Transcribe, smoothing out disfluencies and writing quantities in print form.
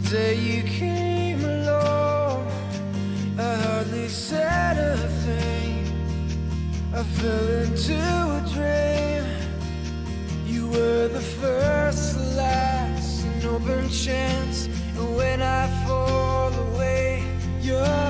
day you came along, I hardly said a thing. I fell into a dream. You were the first, last, an open chance. And when I fall away, you're